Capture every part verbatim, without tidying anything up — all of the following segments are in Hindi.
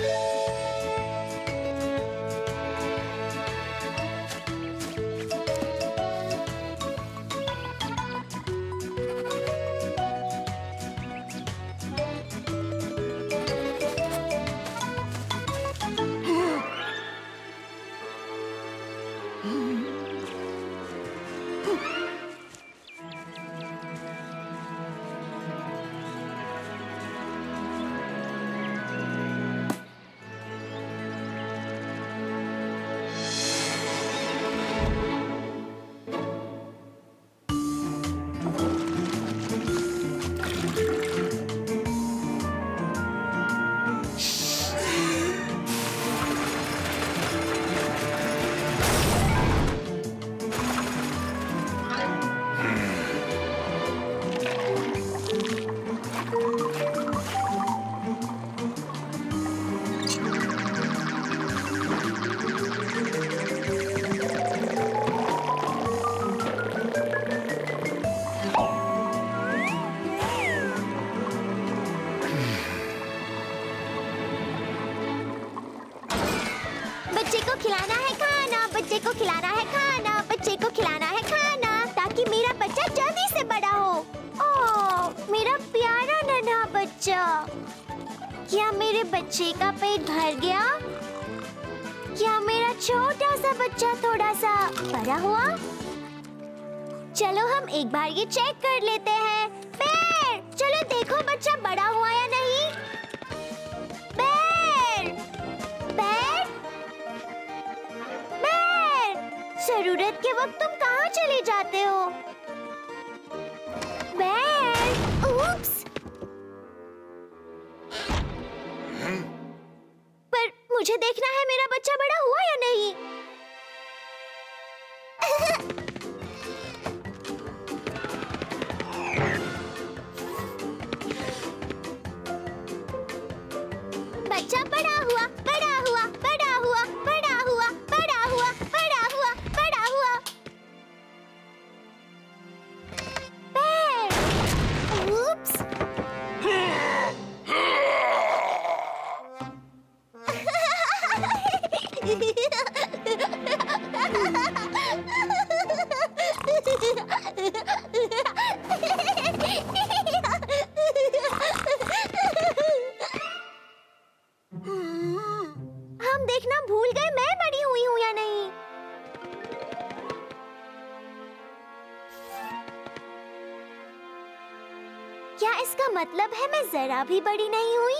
बच्चे को खिलाना है खाना, बच्चे को खिलाना है खाना, बच्चे को खिलाना है खाना, ताकि मेरा बच्चा जल्दी से बड़ा हो। ओह, मेरा प्यारा नन्हा बच्चा। क्या मेरे बच्चे का पेट भर गया? क्या मेरा छोटा सा बच्चा थोड़ा सा बड़ा हुआ? चलो हम एक बार ये चेक कर लेते हैं। बेर, चलो देखो बच्चा बड़ा हुआ या नहीं। बेर, बेर, बेर, जरूरत के वक्त तुम कहाँ चले जाते हो? बेर, उप्स। पर मुझे देखना है मेरा बच्चा बड़ा हुआ या नहीं। बच्चा बड़ा हुआ, बड़ा हुआ, बड़ा हुआ, बड़ा हुआ, बड़ा हुआ, बड़ा हुआ, बड़ा हुआ। पैर, उप्स। हम देखना भूल गए मैं बड़ी हुई हूँ या नहीं। क्या इसका मतलब है मैं जरा भी बड़ी नहीं हुई?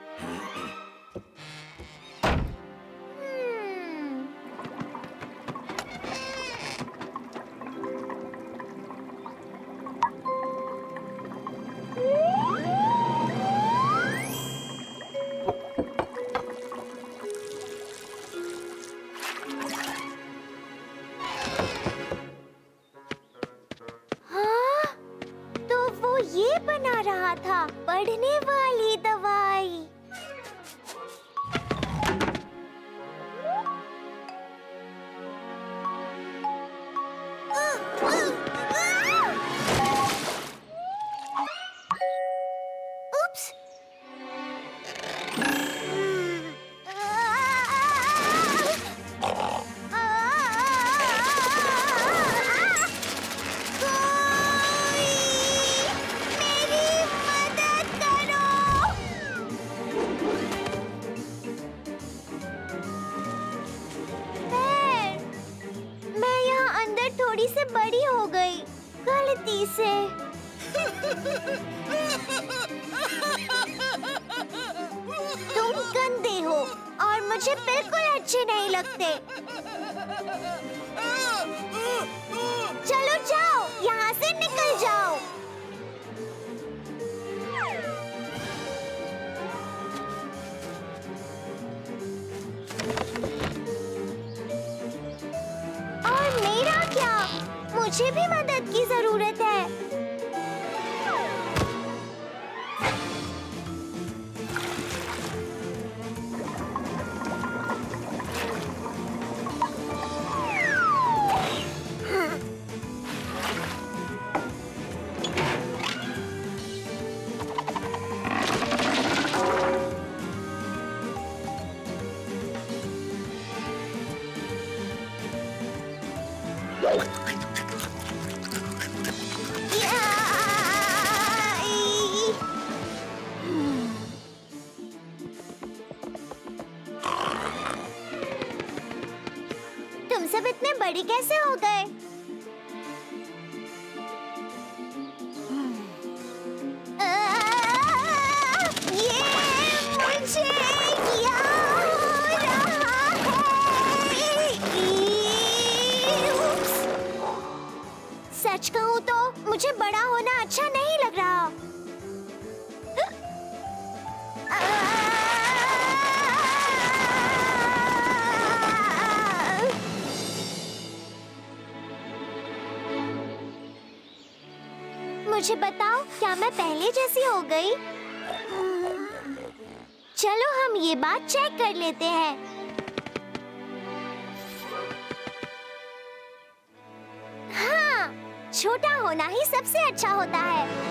ये बना रहा था पढ़ने वाली दवाई। उप्स। थोड़ी से बड़ी हो गई गलती से। तुम गंदे हो और मुझे बिल्कुल अच्छे नहीं लगते। चलो जाओ, यहाँ से निकल जाओ। और मेरा क्या? मुझे भी मदद की जरूरत है। बड़े कैसे हो गए? ये मुझे क्या हो रहा है? उप्स। सच कहूँ तो मुझे बड़ा होना अच्छा नहीं लग रहा। मुझे बताओ, क्या मैं पहले जैसी हो गई? चलो हम ये बात चेक कर लेते हैं। हाँ, छोटा होना ही सबसे अच्छा होता है।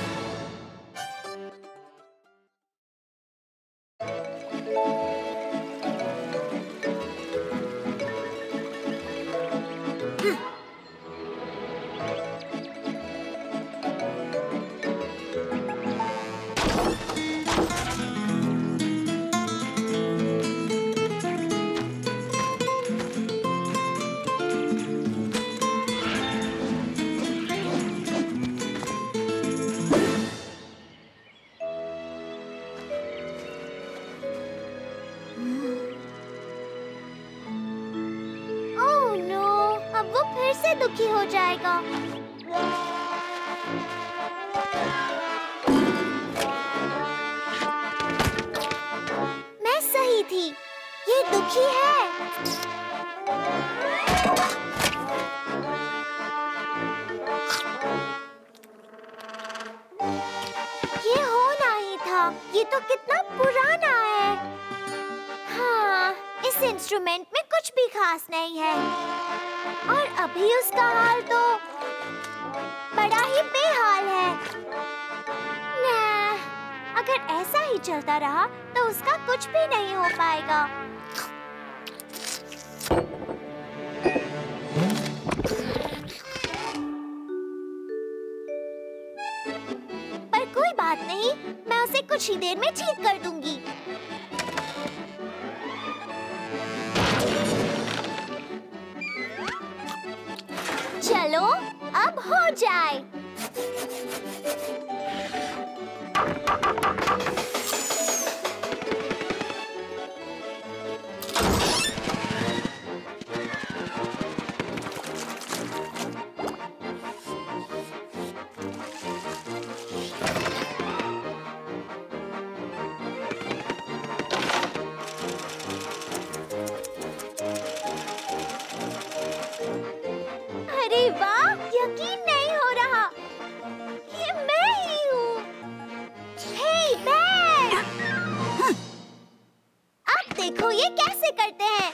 दुखी हो जाएगा। मैं सही थी, ये दुखी है। ये होना ही था, ये तो कितना पुराना है। हाँ, इस इंस्ट्रूमेंट में कुछ भी खास नहीं है। और अभी उसका हाल तो बड़ा ही बेहाल है। ना, अगर ऐसा ही चलता रहा तो उसका कुछ भी नहीं हो पाएगा। पर कोई बात नहीं, मैं उसे कुछ ही देर में ठीक कर दूंगी। चलो अब हो जाए। अरे वाह, यकीन नहीं हो रहा, ये मैं ही हूँ। Hey bag! अब देखो ये कैसे करते हैं।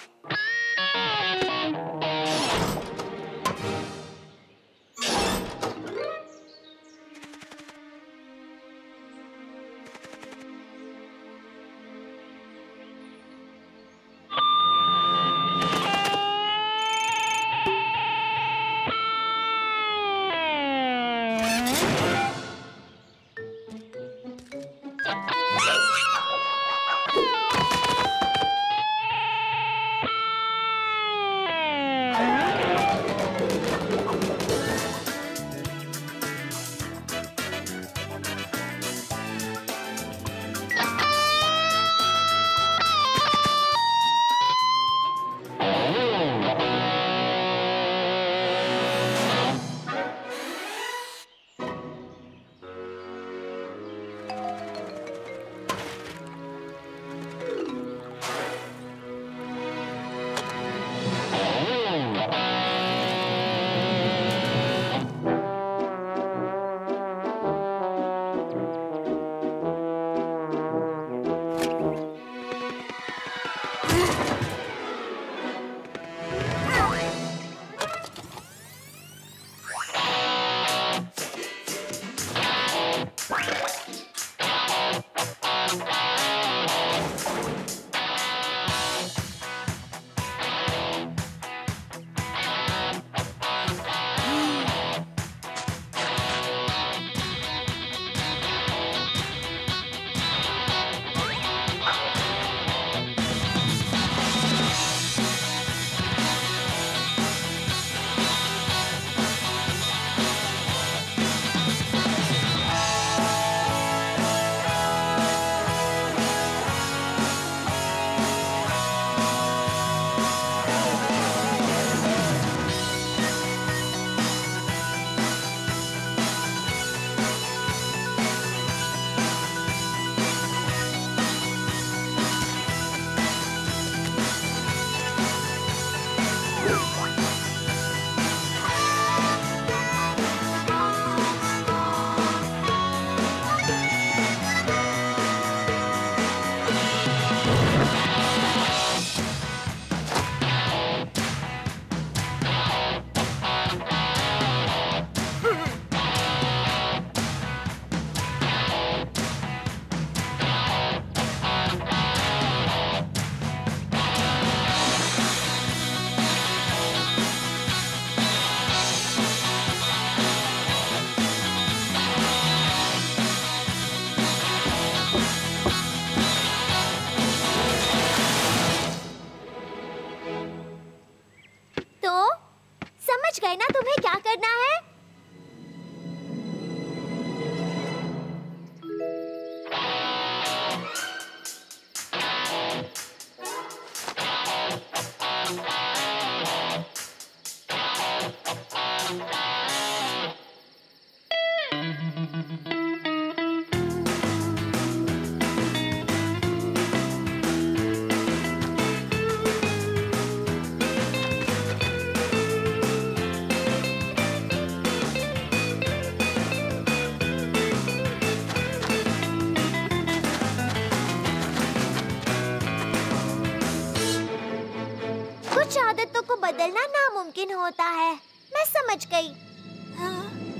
बदलना नामुमकिन होता है। मैं समझ गई। हाँ?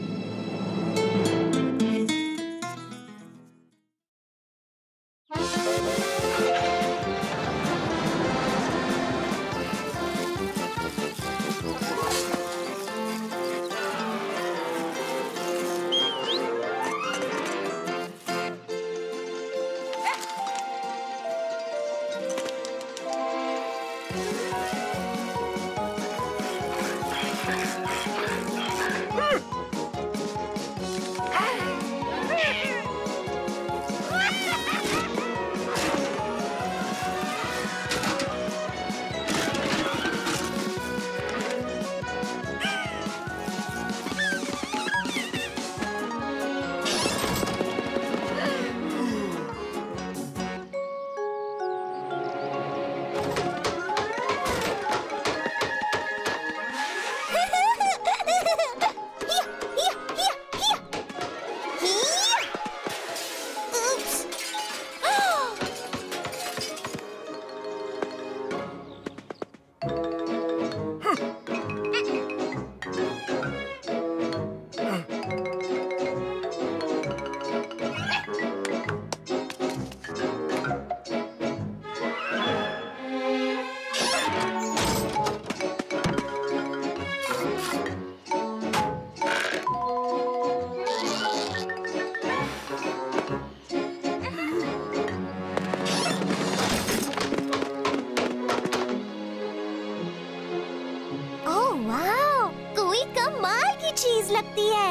चीज लगती है।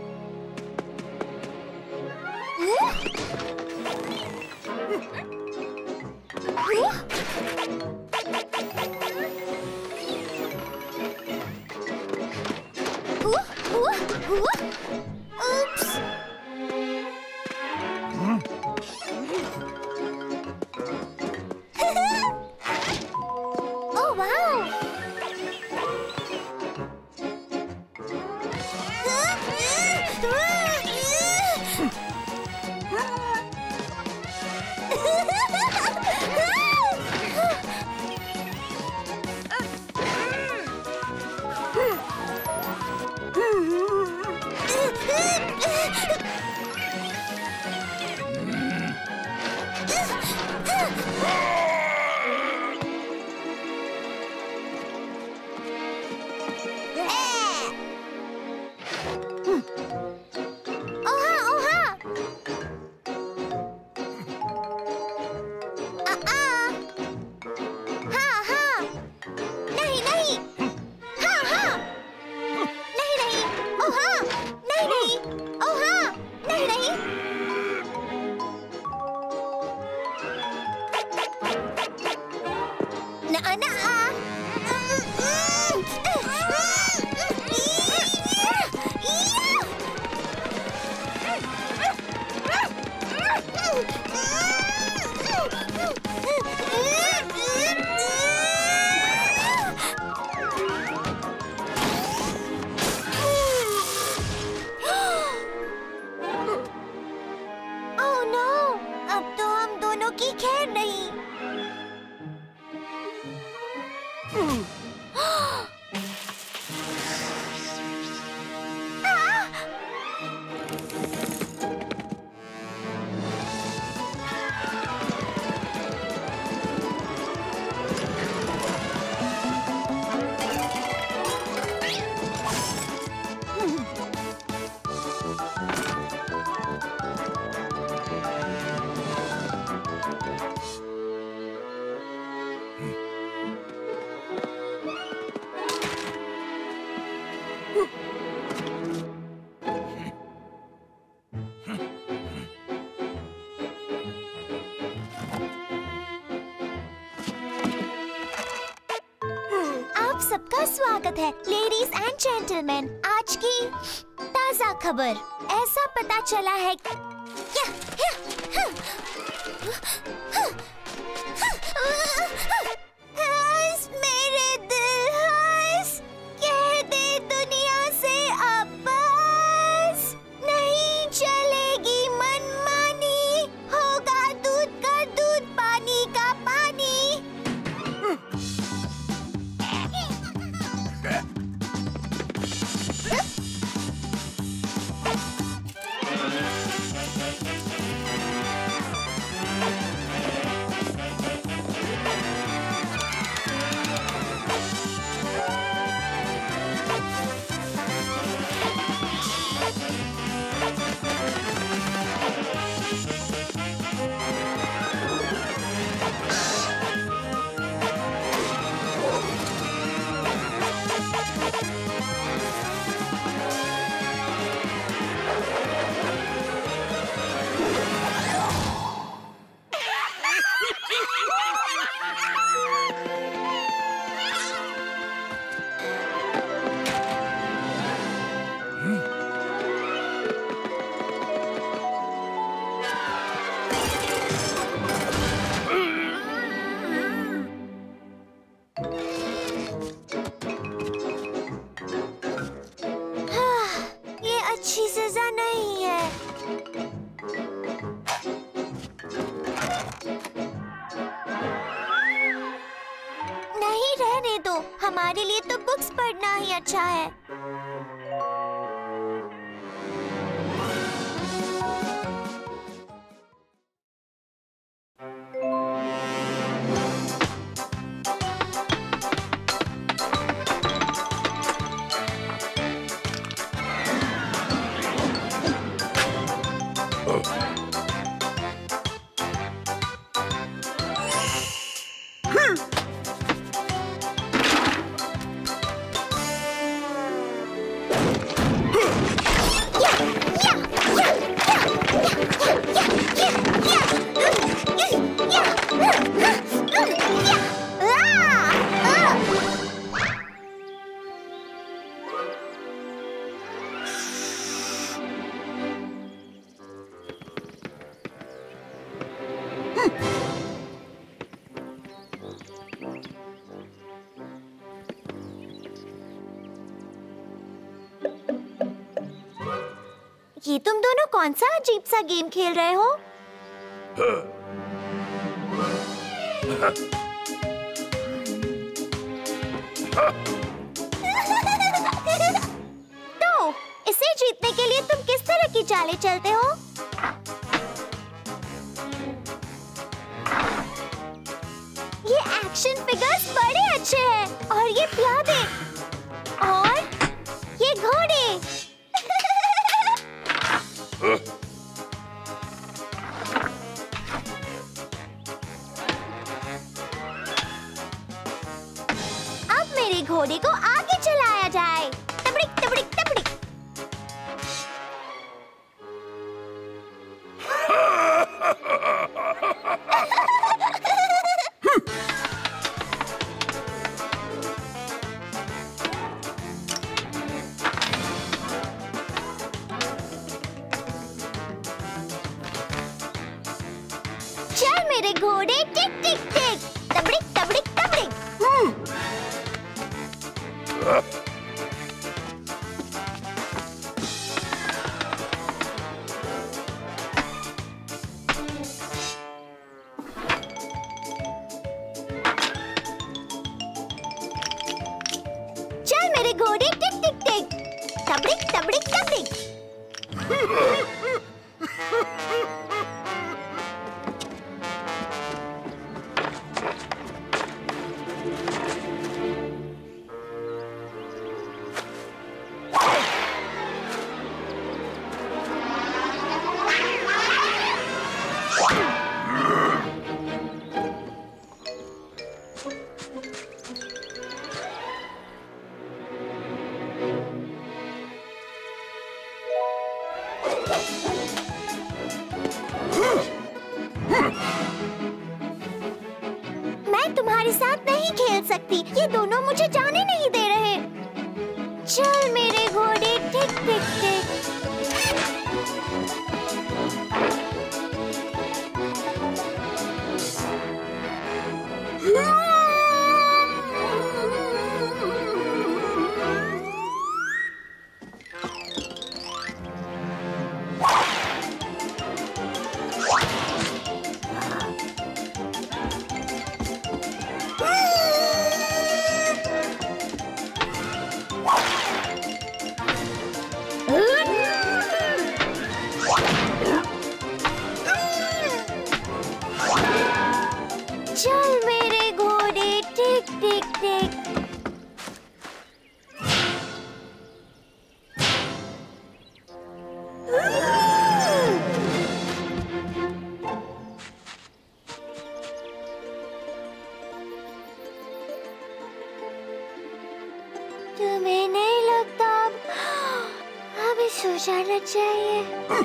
Oops. Oh wow. सबका स्वागत है लेडीज एंड जेंटलमैन। आज की ताजा खबर, ऐसा पता चला है कि हंस मेरे दिल हंस, कह दे दुनिया से अब बस, नहीं चलेगी मनमानी, होगा दूध का दूध पानी का पानी। ही अच्छा है। ये तुम दोनों कौन सा अजीब सा गेम खेल रहे हो? तो इसे जीतने के लिए तुम किस तरह की चालें चलते हो? ये एक्शन फिगर्स बड़े अच्छे हैं और ये प्यादे और ये घोड़े। अब मेरे घोड़े को आगे चलाया जाए। तबड़िक तबड़िक तबड़िक। चल मेरे घोड़े टिक टिक टिक। तबड़िक तबड़िक तबड़िक। चल मेरे घोड़े टिक टिक टिक। तबड़िक तबड़िक तबड़िक। मैं तुम्हारे साथ नहीं खेल सकती। ये दोनों मुझे जाने नहीं दे रहे। चल मेरे घोड़े टिक टिक टिक। चल मेरे घोड़े टिक टिक टिक। तुम्हें नहीं लगता अब सो जाना चाहिए?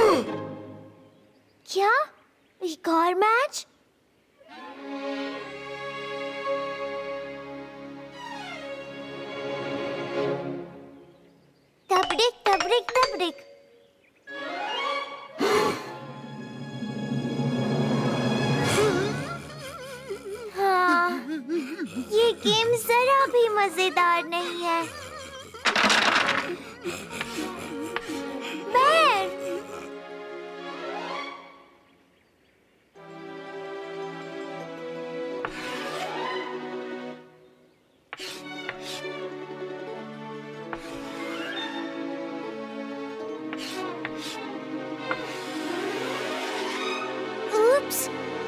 क्या? एक और मैच? तबड़िक तबड़िक तबड़िक। हाँ, ये गेम जरा भी मजेदार नहीं है। बैर। Oops.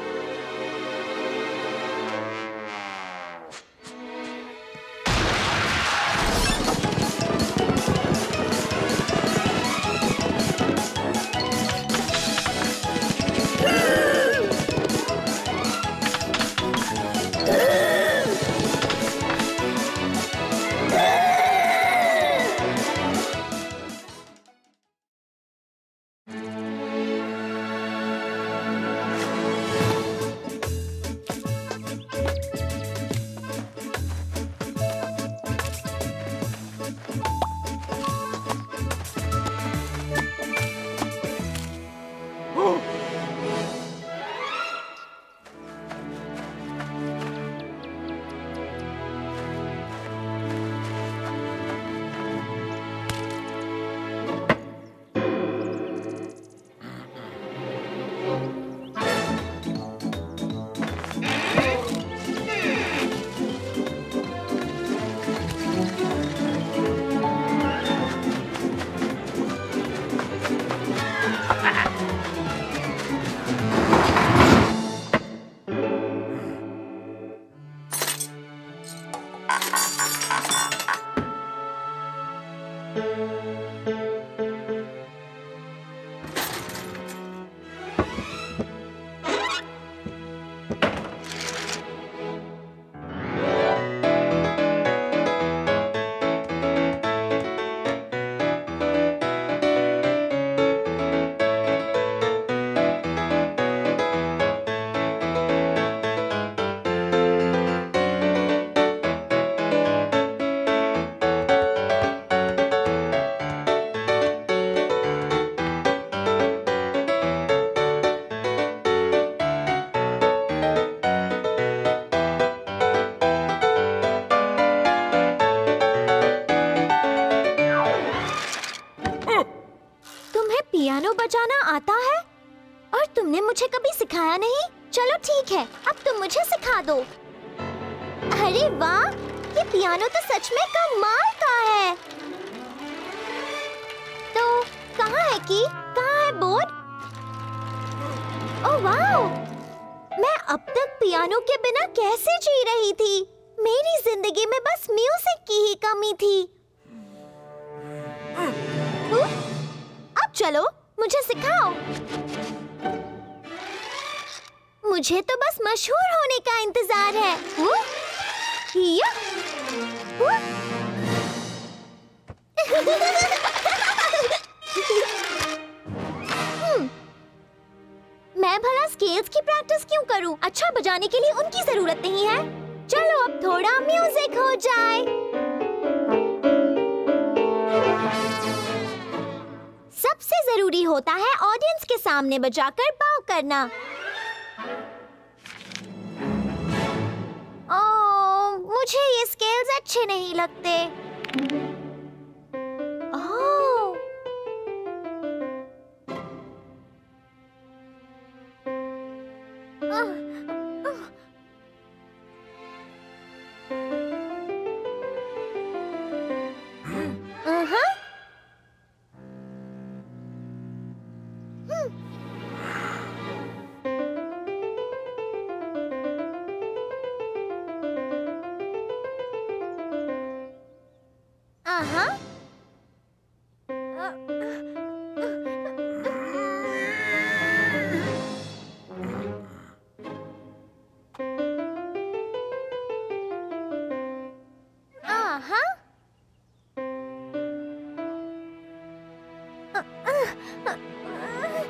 पियानो बजाना आता है और तुमने मुझे कभी सिखाया नहीं। चलो ठीक है, अब तुम मुझे सिखा दो। अरे वाह, ये पियानो तो सच में कमाल का है। तो कहाँ है की? कहाँ है बोर्ड? ओह वाह, मैं अब तक पियानो के बिना कैसे जी रही थी? मेरी जिंदगी में बस म्यूजिक की ही कमी थी। अब चलो मुझे सिखाओ। मुझे तो बस मशहूर होने का इंतजार है। या। मैं भला स्केल्स की प्रैक्टिस क्यों करूं? अच्छा बजाने के लिए उनकी जरूरत नहीं है। चलो अब थोड़ा म्यूजिक हो जाए। सबसे जरूरी होता है ऑडियंस के सामने बजाकर बाव करना। ओह, मुझे ये स्केल्स अच्छे नहीं लगते। ओह, uh-huh. Uh-huh. Uh-huh.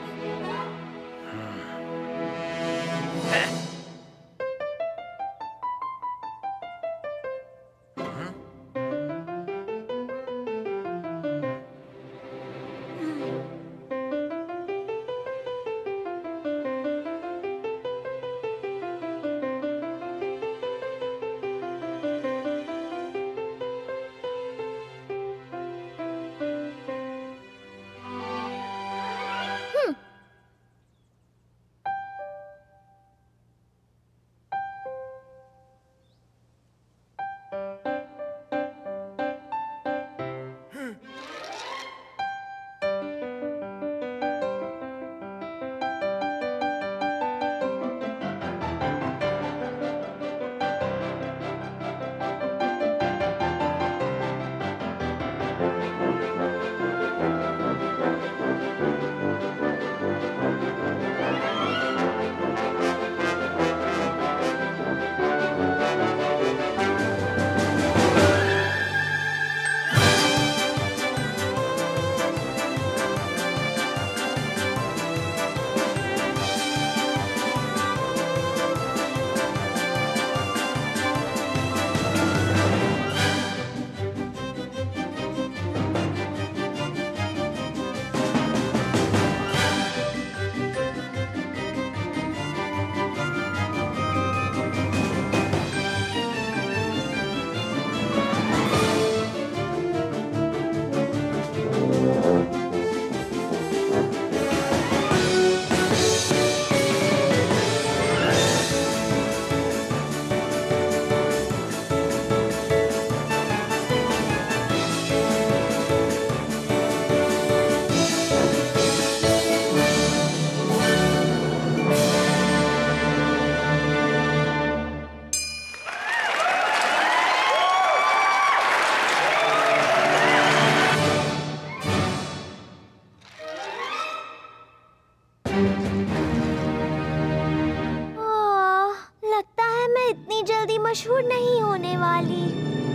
मशहूर नहीं होने वाली।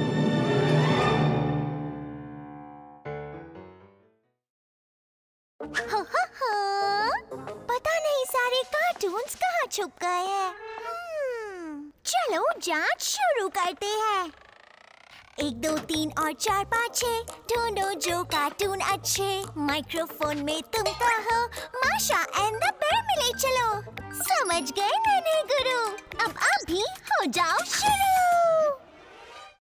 हा, हा, हा। पता नहीं सारे कार्टून्स कहाँ छुप गए हैं। हम्म, चलो जांच शुरू करते हैं। एक दो तीन और चार पाँच छः, ढूंढो जो कार्टून अच्छे। माइक्रोफोन में तुम कहो माशा एंड द बेयर मिले चलो। समझ गए नन्हे गुरु, अब आप भी हो जाओ शुरू।